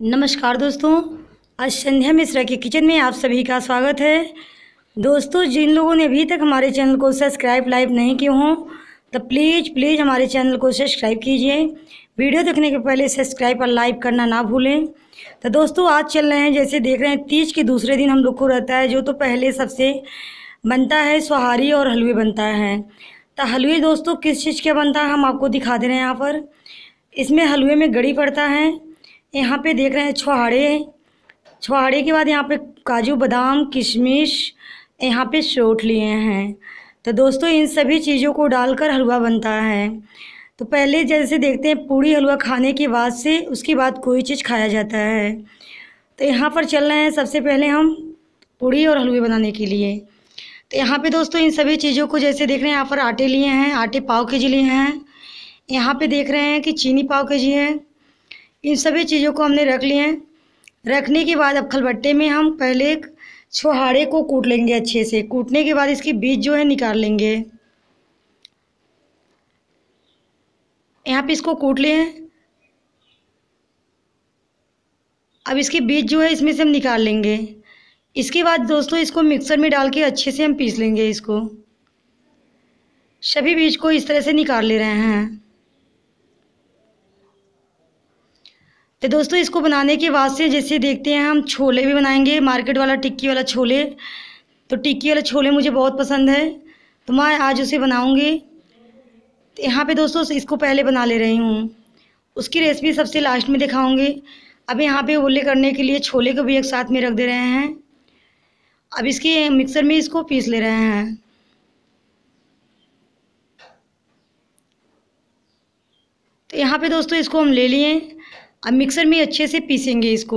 नमस्कार दोस्तों। आज संध्या मिश्रा के किचन में आप सभी का स्वागत है। दोस्तों, जिन लोगों ने अभी तक हमारे चैनल को सब्सक्राइब लाइक नहीं किए हों तो प्लीज़ हमारे चैनल को सब्सक्राइब कीजिए। वीडियो देखने के पहले सब्सक्राइब और लाइक करना ना भूलें। तो दोस्तों, आज चल रहे हैं, जैसे देख रहे हैं, तीज के दूसरे दिन हम लोग को रहता है, जो तो पहले सबसे बनता है सोहारी और हलवे बनता है। तो हलवे दोस्तों किस चीज़ का बनता है हम आपको दिखा दे रहे हैं। यहाँ पर इसमें हलवे में गड़ी पड़ता है। यहाँ पे देख रहे हैं छुहाड़े के बाद यहाँ पे काजू बादाम किशमिश यहाँ पे सोट लिए हैं। तो दोस्तों, इन सभी चीज़ों को डालकर हलवा बनता है। तो पहले जैसे देखते हैं, पूड़ी हलवा खाने के बाद से उसके बाद कोई चीज़ खाया जाता है। तो यहाँ पर चल रहे हैं सबसे पहले हम पूड़ी और हलवे बनाने के लिए। तो यहाँ पे दोस्तों इन सभी चीज़ों को जैसे देख रहे हैं, यहाँ पर आटे लिए हैं, आटे पाव के जी लिए हैं। यहाँ पे देख रहे हैं कि चीनी पाव के जी है। इन सभी चीज़ों को हमने रख लिए हैं। रखने के बाद अब खलबट्टे में हम पहले छुहाड़े को कूट लेंगे। अच्छे से कूटने के बाद इसकी बीज जो है निकाल लेंगे। यहाँ पे इसको कूट लिए। अब इसके बीज जो है इसमें से हम निकाल लेंगे। इसके बाद दोस्तों इसको मिक्सर में डाल के अच्छे से हम पीस लेंगे। इसको सभी बीज को इस तरह से निकाल ले रहे हैं। तो दोस्तों इसको बनाने के बाद से जैसे देखते हैं, हम छोले भी बनाएंगे, मार्केट वाला टिक्की वाला छोले। तो टिक्की वाला छोले मुझे बहुत पसंद है, तो मैं आज उसे बनाऊंगी। तो यहाँ पे दोस्तों इसको पहले बना ले रही हूँ, उसकी रेसिपी सबसे लास्ट में दिखाऊंगी। अब यहाँ पे ओले करने के लिए छोले को भी एक साथ में रख दे रहे हैं। अब इसके मिक्सर में इसको पीस ले रहे हैं। तो यहाँ पे दोस्तों इसको हम ले लिए। अब मिक्सर में अच्छे से पीसेंगे इसको।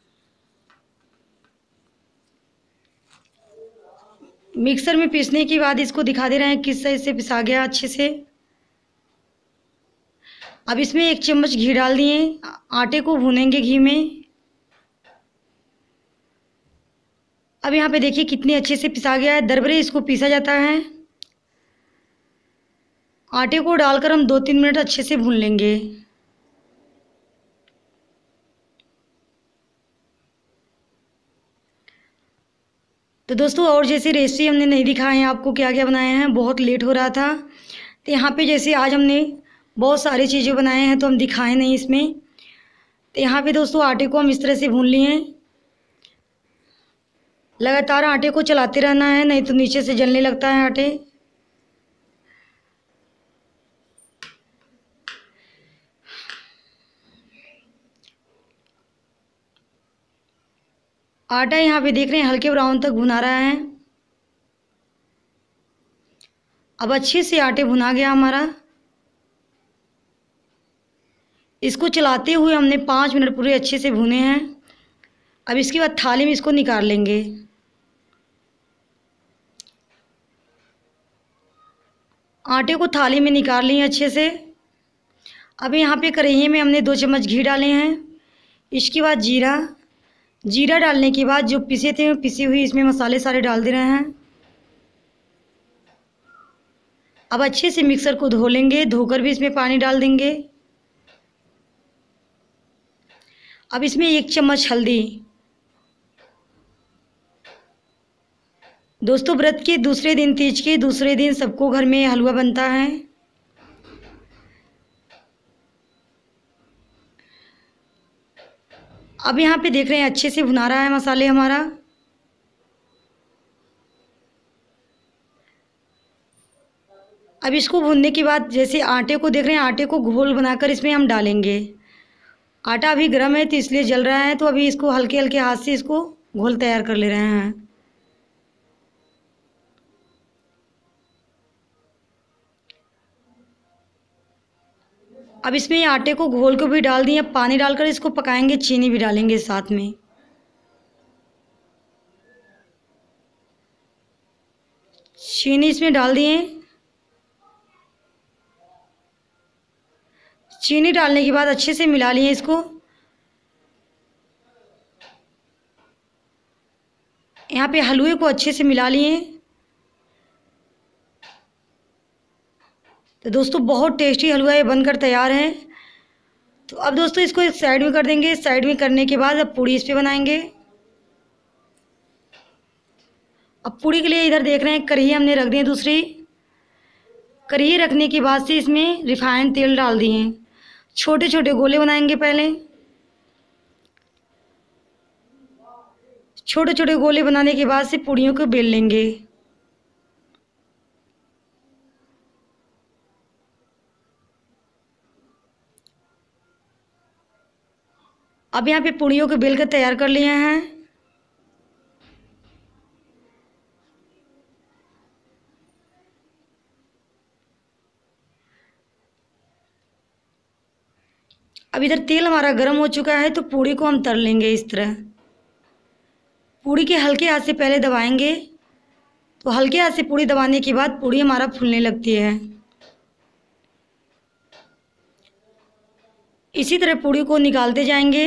मिक्सर में पीसने के बाद इसको दिखा दे रहे हैं किस तरह से पिसा गया अच्छे से। अब इसमें 1 चम्मच घी डाल दिए। आटे को भूनेंगे घी में। अब यहाँ पे देखिए कितने अच्छे से पिसा गया है। दरबरे इसको पीसा जाता है। आटे को डालकर हम 2-3 मिनट अच्छे से भून लेंगे। तो दोस्तों, और जैसे रेसिपी हमने नहीं दिखाए हैं आपको क्या क्या बनाए हैं, बहुत लेट हो रहा था। तो यहाँ पे जैसे आज हमने बहुत सारी चीज़ें बनाए हैं तो हम दिखाए नहीं इसमें। तो यहाँ पे दोस्तों आटे को हम इस तरह से भून लिए। लगातार आटे को चलाते रहना है, नहीं तो नीचे से जलने लगता है आटे। आटा यहाँ पे देख रहे हैं हल्के ब्राउन तक भुना रहा है। अब अच्छे से आटे भुना गया हमारा। इसको चलाते हुए हमने 5 मिनट पूरे अच्छे से भुने हैं। अब इसके बाद थाली में इसको निकाल लेंगे। आटे को थाली में निकाल लिए अच्छे से। अब यहाँ पे कढ़ाई में हमने 2 चम्मच घी डाले हैं। इसके बाद जीरा डालने के बाद जो पिसे थे पिसी हुई इसमें मसाले सारे डाल दे रहे हैं। अब अच्छे से मिक्सर को धो लेंगे, धोकर भी इसमें पानी डाल देंगे। अब इसमें 1 चम्मच हल्दी। दोस्तों, व्रत के दूसरे दिन, तीज के दूसरे दिन सबको घर में हलवा बनता है। अब यहाँ पे देख रहे हैं अच्छे से भुना रहा है मसाले हमारा। अब इसको भूनने के बाद जैसे आटे को देख रहे हैं, आटे को घोल बनाकर इसमें हम डालेंगे। आटा अभी गर्म है तो इसलिए जल रहा है, तो अभी इसको हल्के हल्के हाथ से इसको घोल तैयार कर ले रहे हैं। अब इसमें आटे को घोल को भी डाल दिए। पानी डालकर इसको पकाएंगे, चीनी भी डालेंगे साथ में। चीनी इसमें डाल दिए। चीनी डालने के बाद अच्छे से मिला लिए इसको। यहाँ पे हलवे को अच्छे से मिला लिए। तो दोस्तों बहुत टेस्टी हलवा ये बनकर तैयार है। तो अब दोस्तों इसको एक साइड में कर देंगे। साइड में करने के बाद अब पूड़ी इस पे बनाएंगे। अब पूड़ी के लिए इधर देख रहे हैं कढ़ी हमने रख दी है दूसरी। कढ़ी रखने के बाद से इसमें रिफाइंड तेल डाल दिए हैं। छोटे छोटे गोले बनाएंगे पहले। छोटे छोटे गोले बनाने के बाद से पूड़ियों को बेल लेंगे। अब यहाँ पे पूड़ियों को बेल कर तैयार कर लिए हैं। अब इधर तेल हमारा गर्म हो चुका है तो पूड़ी को हम तल लेंगे इस तरह। पूड़ी के हल्के हाथ से पहले दबाएंगे तो हल्के हाथ से पूड़ी दबाने के बाद पूड़ी हमारा फूलने लगती है। इसी तरह पूड़ी को निकालते जाएंगे।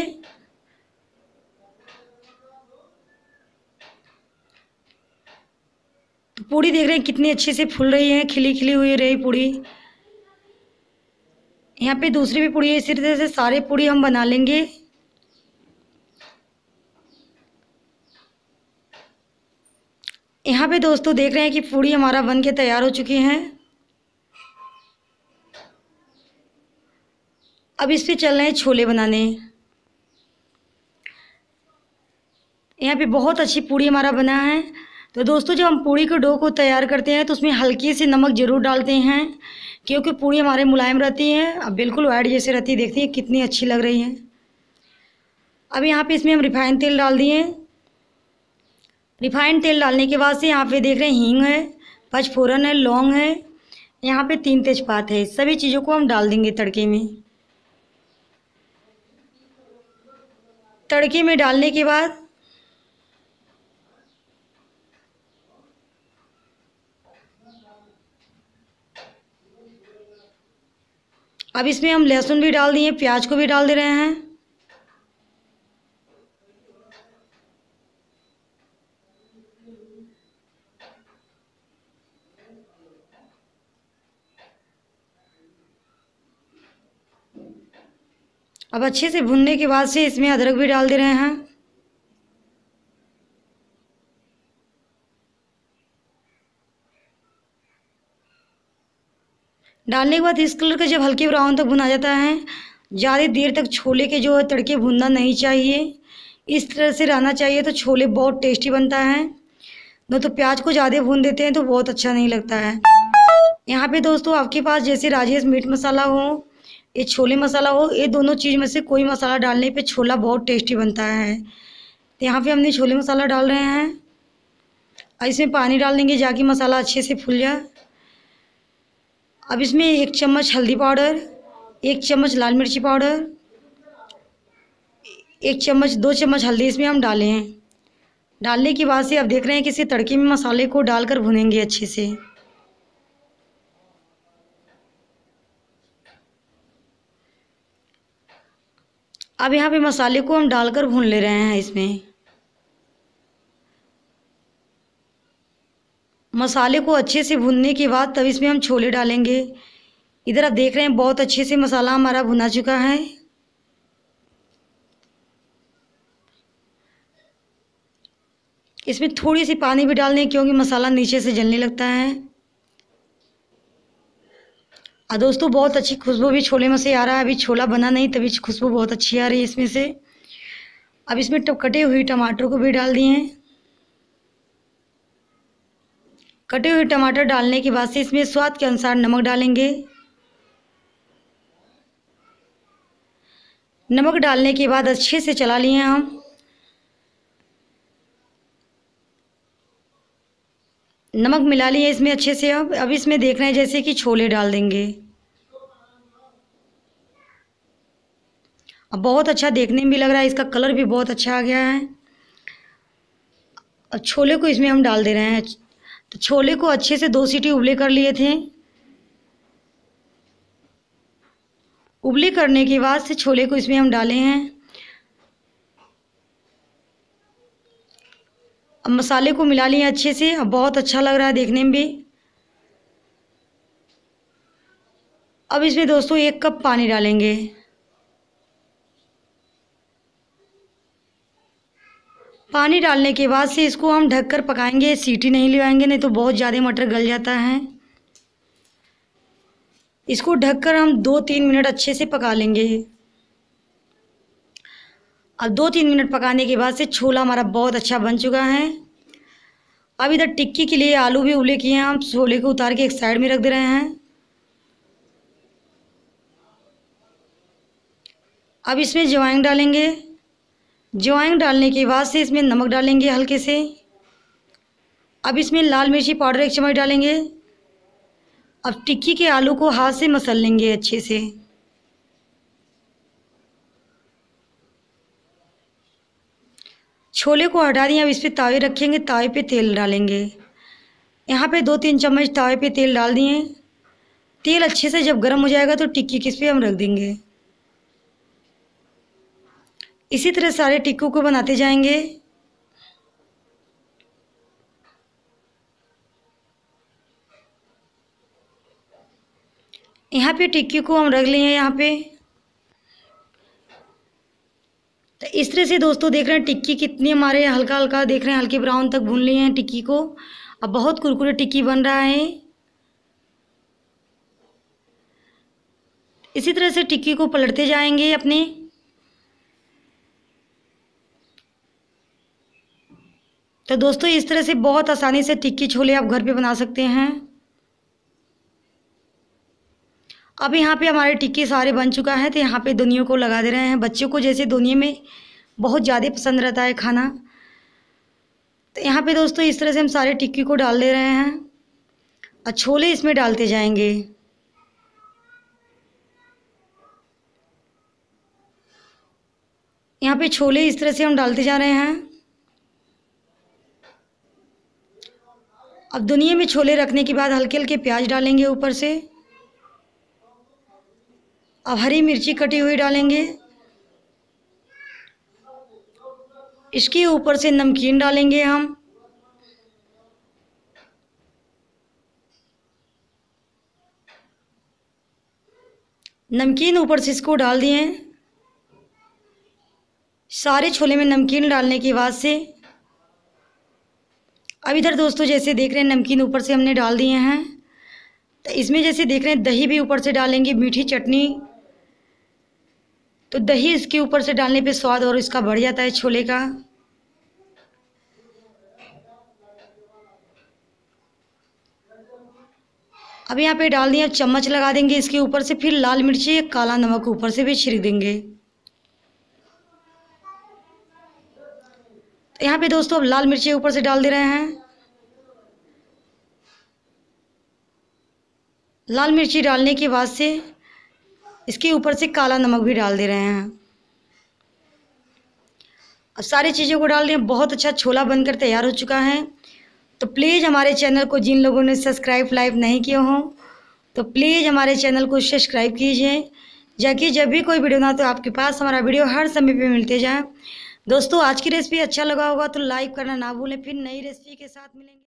तो पूड़ी देख रहे हैं कितनी अच्छे से फूल रही है, खिली खिली हुई रही पूड़ी। यहाँ पे दूसरी भी पूड़ी है। इसी तरह से सारे पूड़ी हम बना लेंगे। यहाँ पे दोस्तों देख रहे हैं कि पूड़ी हमारा बन के तैयार हो चुकी हैं। अब इस पे चल रहे हैं छोले बनाने। यहाँ पे बहुत अच्छी पूड़ी हमारा बना है। तो दोस्तों जब हम पूड़ी के डो को तैयार करते हैं तो उसमें हल्की सी नमक ज़रूर डालते हैं क्योंकि पूड़ी हमारे मुलायम रहती है। अब बिल्कुल वाइट जैसे रहती है, देखती है कितनी अच्छी लग रही है। अब यहाँ पे इसमें हम रिफाइंड तेल डाल दिए। रिफाइंड तेल डालने के बाद से यहाँ पे देख रहे हैं हींग है, पचफोरन है, लौंग है, यहाँ पे 3 तेजपात है। सभी चीज़ों को हम डाल देंगे तड़के में। तड़के में डालने के बाद अब इसमें हम लहसुन भी डाल दिए, प्याज को भी डाल दे रहे हैं। अब अच्छे से भुनने के बाद से इसमें अदरक भी डाल दे रहे हैं। डालने के बाद इस कलर का जब हल्के ब्राउन तक भुना जाता है, ज़्यादा देर तक छोले के जो है तड़के भुनना नहीं चाहिए। इस तरह से रहना चाहिए तो छोले बहुत टेस्टी बनता है। न तो प्याज को ज़्यादा भून देते हैं तो बहुत अच्छा नहीं लगता है। यहाँ पे दोस्तों आपके पास जैसे राजेश मीट मसाला हो, ये छोले मसाला हो, ये दोनों चीज़ में से कोई मसाला डालने पे छोला बहुत टेस्टी बनता है। तो यहाँ पे हमने छोले मसाला डाल रहे हैं और इसमें पानी डाल देंगे जाकि मसाला अच्छे से फूल जाए। अब इसमें 1 चम्मच हल्दी पाउडर, 1 चम्मच लाल मिर्ची पाउडर, 1 चम्मच 2 चम्मच हल्दी इसमें हम डाले हैं। डालने के बाद से अब देख रहे हैं कि इसे तड़के में मसाले को डालकर भुनेंगे अच्छे से। अब यहाँ पे मसाले को हम डालकर भून ले रहे हैं। इसमें मसाले को अच्छे से भुनने के बाद तब इसमें हम छोले डालेंगे। इधर आप देख रहे हैं बहुत अच्छे से मसाला हमारा भुना चुका है। इसमें थोड़ी सी पानी भी डालने क्योंकि मसाला नीचे से जलने लगता है। और दोस्तों बहुत अच्छी खुशबू भी छोले में से आ रहा है। अभी छोला बना नहीं तभी खुशबू बहुत अच्छी आ रही है इसमें से। अब इसमें कटे हुए टमाटर को भी डाल दिए हैं। कटे हुए टमाटर डालने के बाद से इसमें स्वाद के अनुसार नमक डालेंगे। नमक डालने के बाद अच्छे से चला लिए हम। नमक मिला लिए इसमें अच्छे से। अब इसमें देख रहे हैं जैसे कि छोले डाल देंगे। अब बहुत अच्छा देखने में भी लग रहा है, इसका कलर भी बहुत अच्छा आ गया है। अब छोले को इसमें हम डाल दे रहे हैं। तो छोले को अच्छे से 2 सीटी उबले कर लिए थे। उबले करने के बाद से छोले को इसमें हम डाले हैं। अब मसाले को मिला लिए अच्छे से। अब बहुत अच्छा लग रहा है देखने में भी। अब इसमें दोस्तों 1 कप पानी डालेंगे। पानी डालने के बाद से इसको हम ढककर पकाएंगे, सीटी नहीं लगाएंगे, नहीं तो बहुत ज़्यादा मटर गल जाता है। इसको ढककर हम 2-3 मिनट अच्छे से पका लेंगे। अब 2-3 मिनट पकाने के बाद से छोला हमारा बहुत अच्छा बन चुका है। अब इधर टिक्की के लिए आलू भी उबले किए हैं, हम छोले को उतार के एक साइड में रख दे रहे हैं। अब इसमें अजवाइन डालेंगे। अजवाइन डालने के बाद से इसमें नमक डालेंगे हल्के से। अब इसमें लाल मिर्ची पाउडर 1 चम्मच डालेंगे। अब टिक्की के आलू को हाथ से मसल लेंगे अच्छे से। छोले को हटा दिए। अब इस पर तावे रखेंगे, तावे पे तेल डालेंगे। यहाँ पे 2-3 चम्मच तावे पे तेल डाल दिए। तेल अच्छे से जब गर्म हो जाएगा तो टिक्की किस पे हम रख देंगे। इसी तरह सारे टिक्कों को बनाते जाएंगे। यहाँ पे टिक्की को हम रख लिए हैं यहाँ पे। तो इस तरह से दोस्तों देख रहे हैं टिक्की कितनी हमारे हल्का हल्का देख रहे हैं, हल्के ब्राउन तक भून लिए हैं टिक्की को। अब बहुत कुरकुरे टिक्की बन रहा है। इसी तरह से टिक्की को पलटते जाएंगे अपने। तो दोस्तों इस तरह से बहुत आसानी से टिक्की छोले आप घर पे बना सकते हैं। अब यहाँ पे हमारे टिक्की सारे बन चुका है, तो यहाँ पे दोनियों को लगा दे रहे हैं। बच्चों को जैसे दोनिये में बहुत ज़्यादा पसंद रहता है खाना, तो यहाँ पे दोस्तों इस तरह से हम सारे टिक्की को डाल दे रहे हैं और छोले इसमें डालते जाएंगे। यहाँ पे छोले इस तरह से हम डालते जा रहे हैं। अब दोनिये में छोले रखने के बाद हल्के हल्के प्याज डालेंगे ऊपर से। अब हरी मिर्ची कटी हुई डालेंगे। इसके ऊपर से नमकीन डालेंगे हम। नमकीन ऊपर से इसको डाल दिए। सारे छोले में नमकीन डालने के बाद से अब इधर दोस्तों जैसे देख रहे हैं नमकीन ऊपर से हमने डाल दिए हैं, तो इसमें जैसे देख रहे हैं दही भी ऊपर से डालेंगे, मीठी चटनी। तो दही इसके ऊपर से डालने पे स्वाद और इसका बढ़ जाता है छोले का। अब यहाँ पे डाल दिया, चम्मच लगा देंगे इसके ऊपर से, फिर लाल मिर्ची काला नमक ऊपर से भी छिड़क देंगे। तो यहाँ पे दोस्तों अब लाल मिर्ची ऊपर से डाल दे रहे हैं। लाल मिर्ची डालने के बाद से इसके ऊपर से काला नमक भी डाल दे रहे हैं। अब सारी चीज़ों को डाल दें। बहुत अच्छा छोला बनकर तैयार हो चुका है। तो प्लीज़ हमारे चैनल को जिन लोगों ने सब्सक्राइब लाइव नहीं किया हो तो प्लीज़ हमारे चैनल को सब्सक्राइब कीजिए, ताकि जब भी कोई वीडियो ना तो आपके पास हमारा वीडियो हर समय पे मिलते जाए। दोस्तों आज की रेसिपी अच्छा लगा होगा तो लाइक करना ना भूलें। फिर नई रेसिपी के साथ मिलेंगे।